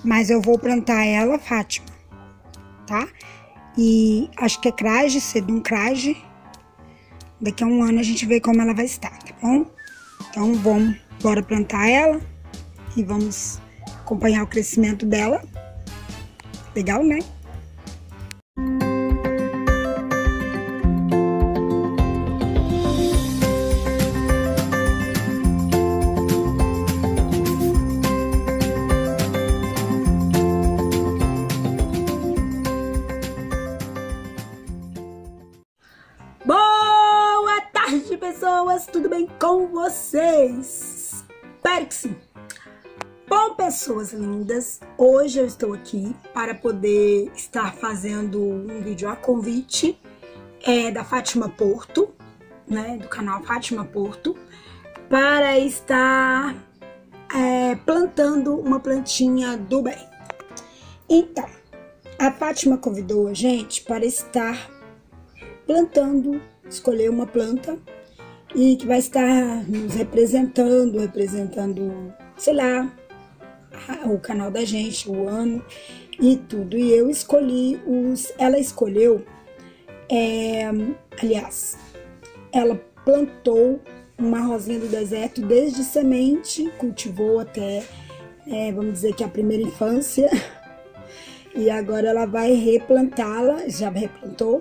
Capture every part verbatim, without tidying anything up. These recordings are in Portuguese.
mas eu vou plantar ela, Fátima, tá? E acho que é crage, sedum crage. Daqui a um ano a gente vê como ela vai estar, tá bom? Então vamos, bora plantar ela e vamos acompanhar o crescimento dela. Legal, né? Boa tarde, pessoas! Tudo bem com vocês? Espero que sim! Bom, pessoas lindas, hoje eu estou aqui para poder estar fazendo um vídeo a convite é, da Fátima Porto, né, do canal Fátima Porto, para estar é, plantando uma plantinha do bem. Então, a Fátima convidou a gente para estar plantando, escolher uma planta e que vai estar nos representando, representando, sei lá, o canal da gente, o ano e tudo. E eu escolhi os... Ela escolheu, é, aliás, ela plantou uma rosinha do deserto desde semente, cultivou até, é, vamos dizer que a primeira infância. E agora ela vai replantá-la, já replantou.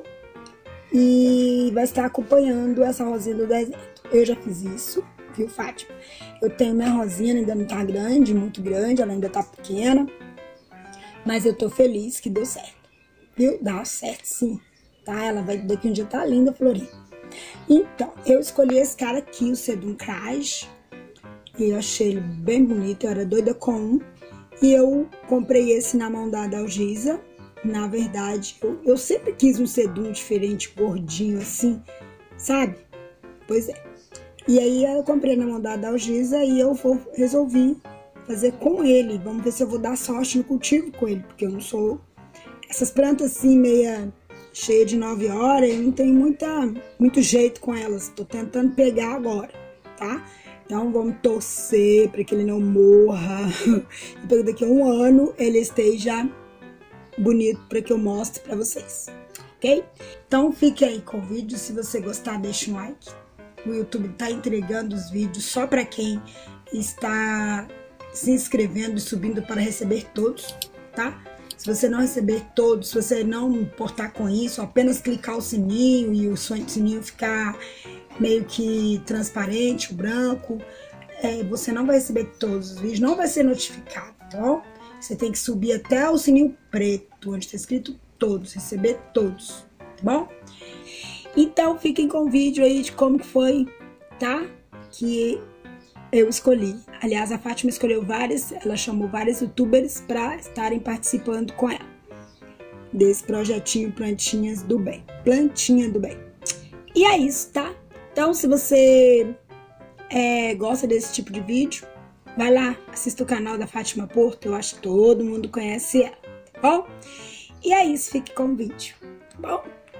E vai estar acompanhando essa rosinha do deserto. Eu já fiz isso, viu, Fátima? Eu tenho minha rosinha, ainda não tá grande, muito grande, ela ainda tá pequena. Mas eu tô feliz que deu certo, viu? Dá certo sim, tá? Ela vai, daqui um dia tá linda, florida. Então, eu escolhi esse cara aqui, o Sedum Crage. E eu achei ele bem bonito, eu era doida com um. E eu comprei esse na mão da Dalgisa. Na verdade, eu, eu sempre quis um sedum diferente, gordinho assim, sabe? Pois é. E aí eu comprei na mão da Dalgisa e eu vou, resolvi fazer com ele. Vamos ver se eu vou dar sorte no cultivo com ele, porque eu não sou... Essas plantas assim, meia cheia de nove horas, eu não tenho muita, muito jeito com elas. Tô tentando pegar agora, tá? Então vamos torcer para que ele não morra. E para daqui a um ano ele esteja bonito para que eu mostre para vocês, ok? Então fique aí com o vídeo, se você gostar deixa um like. O YouTube tá entregando os vídeos só para quem está se inscrevendo e subindo para receber todos, tá? Se você não receber todos, se você não importar com isso, apenas clicar o sininho e o sininho ficar meio que transparente, o branco, é, você não vai receber todos os vídeos, não vai ser notificado, tá bom? Você tem que subir até o sininho preto, onde está escrito todos, receber todos, tá bom? Então, fiquem com o vídeo aí de como que foi, tá? Que eu escolhi. Aliás, a Fátima escolheu várias, ela chamou vários youtubers para estarem participando com ela. Desse projetinho Plantinhas do Bem. Plantinha do Bem. E é isso, tá? Então, se você é, gosta desse tipo de vídeo, vai lá, assista o canal da Fátima Porto, eu acho que todo mundo conhece ela, tá bom? E é isso, fique com o vídeo, tá bom?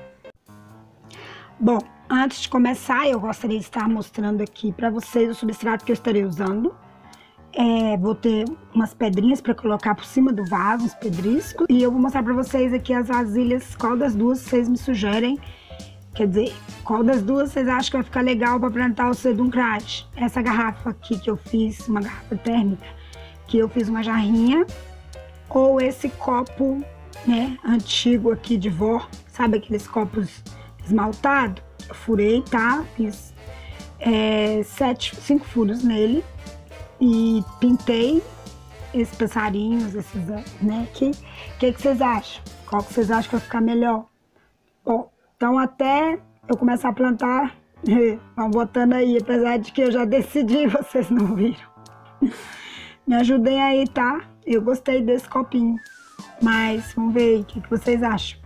Bom, antes de começar, eu gostaria de estar mostrando aqui para vocês o substrato que eu estarei usando. É, vou ter umas pedrinhas para colocar por cima do vaso, uns pedriscos. E eu vou mostrar para vocês aqui as vasilhas, qual das duas vocês me sugerem. Quer dizer, qual das duas vocês acham que vai ficar legal para plantar o Sedum Crage? Essa garrafa aqui que eu fiz, uma garrafa térmica, que eu fiz uma jarrinha, ou esse copo, né, antigo aqui de vó, sabe aqueles copos esmaltados? Eu furei, tá? Fiz é, sete, cinco furos nele e pintei esses passarinhos, esses, né, aqui. O que, que vocês acham? Qual que vocês acham que vai ficar melhor? Bom, então, até eu começar a plantar, vão botando aí, apesar de que eu já decidi, vocês não viram. Me ajudem aí, tá? Eu gostei desse copinho, mas vamos ver aí o que, que vocês acham.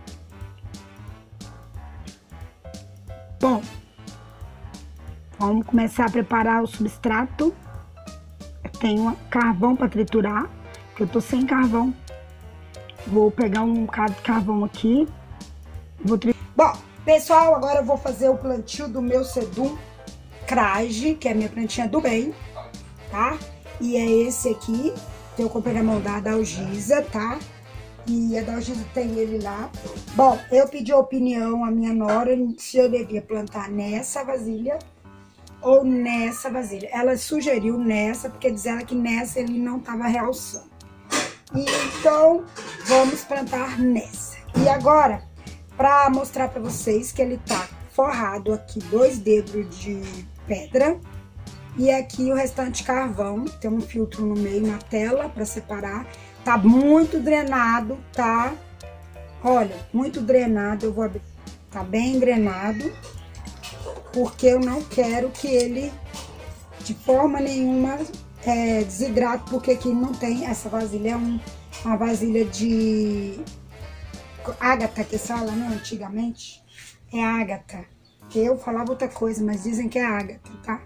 Bom, vamos começar a preparar o substrato. Eu tenho carvão para triturar, porque eu tô sem carvão. Vou pegar um bocado de carvão aqui. Vou triturar. Bom, pessoal, agora eu vou fazer o plantio do meu Sedum Crage, que é a minha plantinha do bem, tá? E é esse aqui, eu comprei na mão da Adalgisa, tá? E a Adalgisa tem ele lá. Bom, eu pedi a opinião à minha nora se eu devia plantar nessa vasilha ou nessa vasilha. Ela sugeriu nessa, porque diz ela que nessa ele não tava realçando. Então, vamos plantar nessa. E agora, pra mostrar pra vocês que ele tá forrado aqui, dois dedos de pedra. E aqui o restante carvão, tem um filtro no meio na tela pra separar. Tá muito drenado, tá? Olha, muito drenado, eu vou abrir. Tá bem drenado, porque eu não quero que ele, de forma nenhuma, é, desidrate, porque aqui não tem, essa vasilha é um, uma vasilha de ágata, que fala, né, antigamente. É ágata. Eu falava outra coisa, mas dizem que é ágata, tá?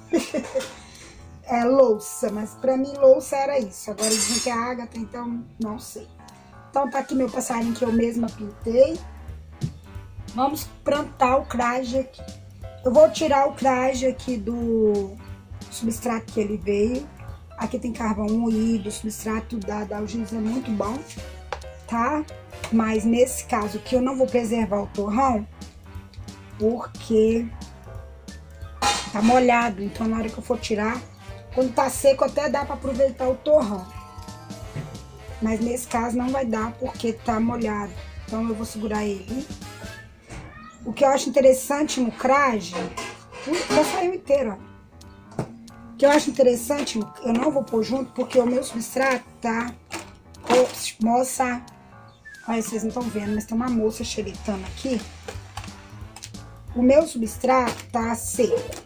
É louça, mas pra mim louça era isso. Agora dizem que é ágata, então não sei. Então tá aqui meu passarinho que eu mesma pintei. Vamos plantar o craje aqui. Eu vou tirar o craje aqui do substrato que ele veio. Aqui tem carvão moído, o substrato da Adalgisa é muito bom, tá? Mas nesse caso aqui eu não vou preservar o torrão, porque tá molhado. Então na hora que eu for tirar, quando tá seco até dá pra aproveitar o torrão. Mas nesse caso não vai dar porque tá molhado. Então eu vou segurar ele. O que eu acho interessante no craje, já saiu inteiro, ó. O que eu acho interessante, eu não vou pôr junto porque o meu substrato tá... Ops, moça, olha, vocês não estão vendo, mas tem uma moça xeretando aqui. O meu substrato tá seco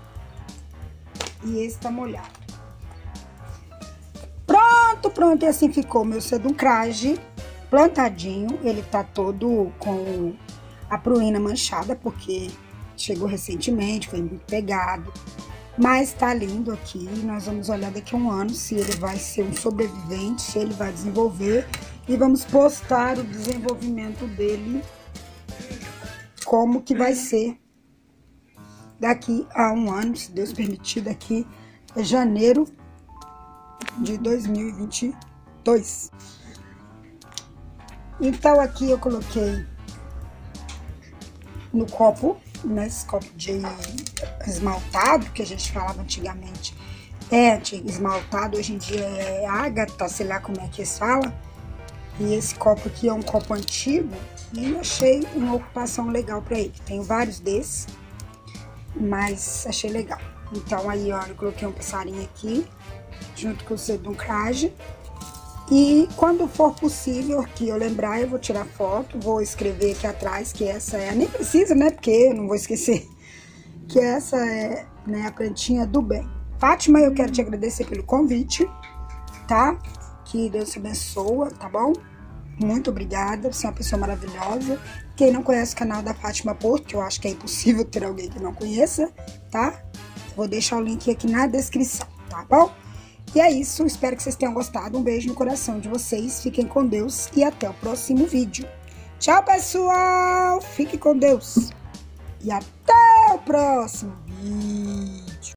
e esse tá molhado. Pronto, pronto, e assim ficou o meu seduncrage plantadinho. Ele tá todo com a pruína manchada, porque chegou recentemente, foi muito pegado. Mas tá lindo aqui. Nós vamos olhar daqui a um ano se ele vai ser um sobrevivente, se ele vai desenvolver. E vamos postar o desenvolvimento dele, como que vai ser daqui a um ano, se Deus permitir. Daqui é janeiro de dois mil e vinte e dois. Então aqui eu coloquei no copo, nesse copo de esmaltado, que a gente falava antigamente é esmaltado, hoje em dia é ágata, sei lá como é que eles falam. E esse copo aqui é um copo antigo e eu achei uma ocupação legal pra ele. Tenho vários desses, mas achei legal. Então aí, ó, eu coloquei um passarinho aqui, junto com o seduncrage. E quando for possível, que eu lembrar, eu vou tirar foto, vou escrever aqui atrás que essa é... Nem precisa, né, porque eu não vou esquecer. Que essa é, né, a plantinha do bem. Fátima, eu quero te agradecer pelo convite, tá? Que Deus te abençoe, tá bom? Muito obrigada, você é uma pessoa maravilhosa. Quem não conhece o canal da Fátima Porto, eu acho que é impossível ter alguém que não conheça, tá? Vou deixar o link aqui na descrição, tá bom? E é isso, espero que vocês tenham gostado. Um beijo no coração de vocês, fiquem com Deus e até o próximo vídeo. Tchau, pessoal! Fique com Deus! E até o próximo vídeo!